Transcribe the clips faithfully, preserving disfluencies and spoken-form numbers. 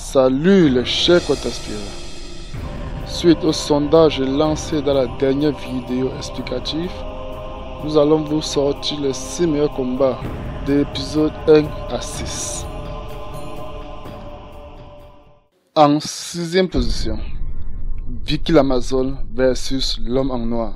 Salut les chers cotaspirants. Suite au sondage lancé dans la dernière vidéo explicative, nous allons vous sortir les six meilleurs combats de l'épisode un à six. En sixième position, Vicky l'Amazone versus l'homme en noir.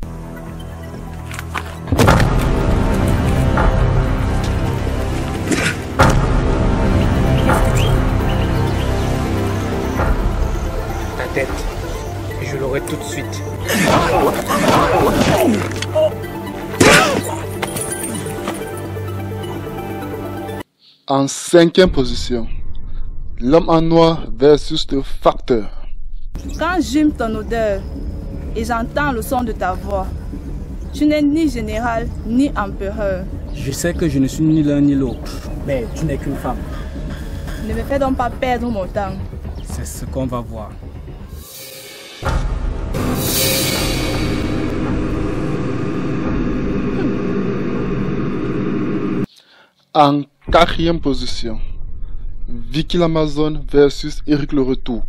Ta tête, je l'aurai tout de suite. En cinquième position, l'homme en noir versus le facteur. Quand j'aime ton odeur et j'entends le son de ta voix, tu n'es ni général ni empereur. Je sais que je ne suis ni l'un ni l'autre, mais tu n'es qu'une femme. Ne me fais donc pas perdre mon temps. C'est ce qu'on va voir. En quatrième position, Vicky l'Amazone versus Eric le Retour.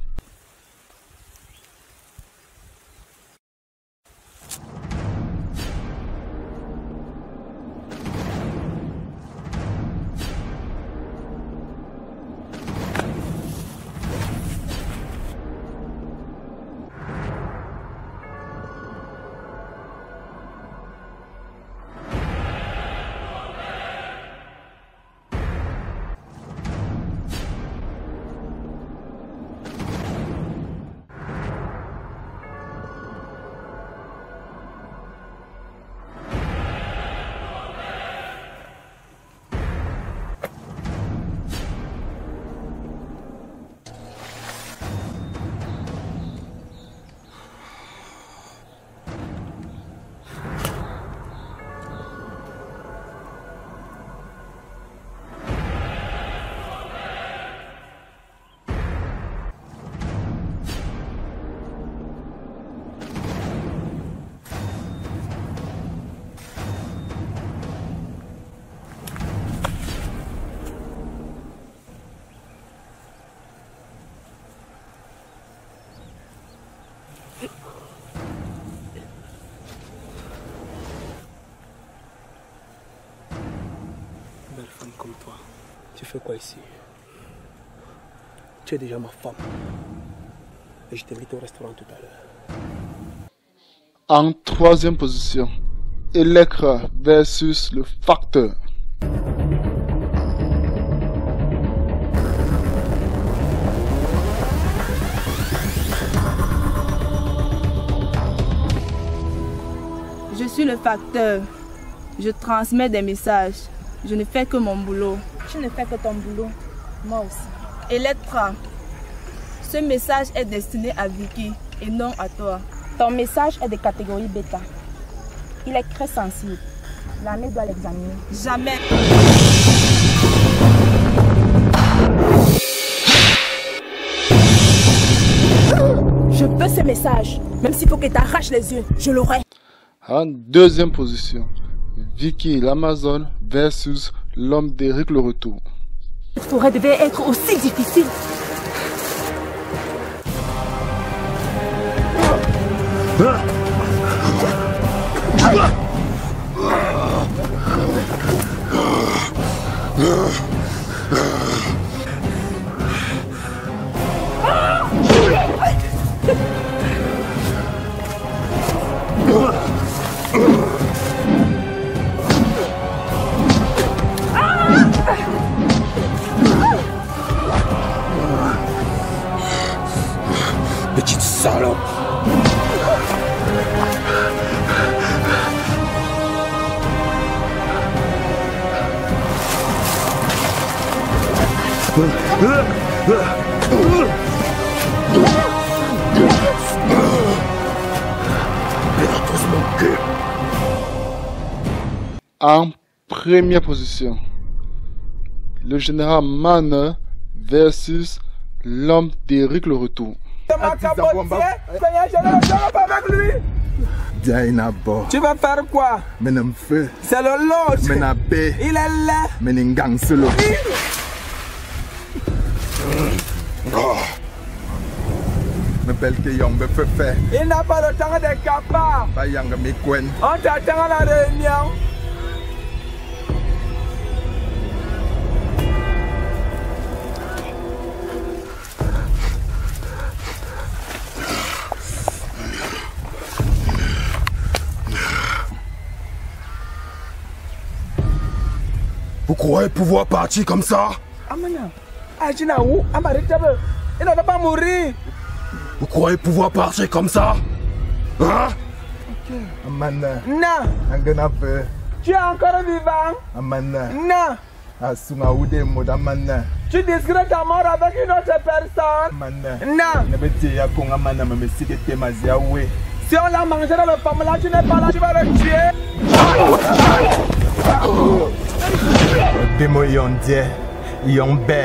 Belle femme comme toi, tu fais quoi ici? Tu es déjà ma femme. Et je t'invite au restaurant tout à l'heure. En troisième position, Elektra versus le facteur. Je suis le facteur. Je transmets des messages. Je ne fais que mon boulot. Tu ne fais que ton boulot. Moi aussi. Electra, ce message est destiné à Vicky et non à toi. Ton message est de catégorie bêta. Il est très sensible. L'armée doit l'examiner. Jamais. Je veux ce message. Même s'il faut que tu arraches les yeux, je l'aurai. En deuxième position, Vicky l'Amazone versus l'homme d'Eric le Retour. Cette forêt devait être aussi difficile. Petite salope. En première position, le général Mann versus l'homme d'Eric le Retour. Tu vas faire quoi? C'est le lot. Il est là. Il n'a pas le temps d'être capable. On t'attend à la réunion. Vous croyez pouvoir partir comme ça? Amana, Ajina où? Amaritable, il ne va pas mourir. Vous croyez pouvoir partir comme ça? Hein? Amana. Non. Tu es encore vivant? Amana. Non. Asuma ude modamana. Tu discrètes ta mort avec une autre personne? Amana. Non. Si on l'a mangé dans le pomme là, tu n'es pas là, tu vas le tuer. Il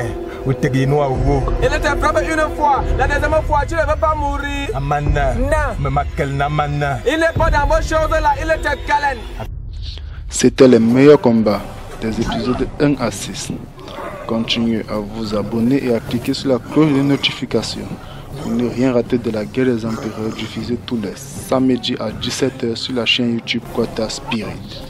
était frappé une fois, la deuxième fois tu ne veux pas mourir. Non. Il n'est pas dans vos choses là, il était câlin. C'était les meilleurs combats des épisodes un à six. Continuez à vous abonner et à cliquer sur la cloche de notification pour ne rien rater de la guerre des empereurs diffusée tous les samedis à dix-sept heures sur la chaîne YouTube Quota Spirit.